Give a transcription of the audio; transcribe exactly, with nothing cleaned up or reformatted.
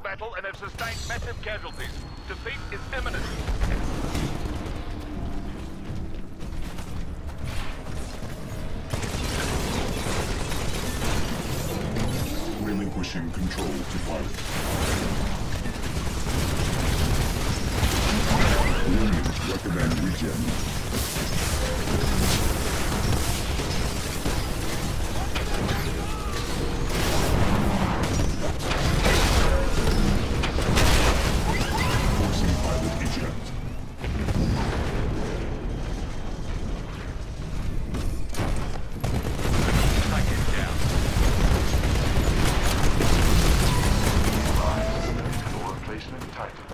battle and have sustained massive casualties. Defeat is imminent. Relinquishing control to pilot. Units recommend regen. Titanfall.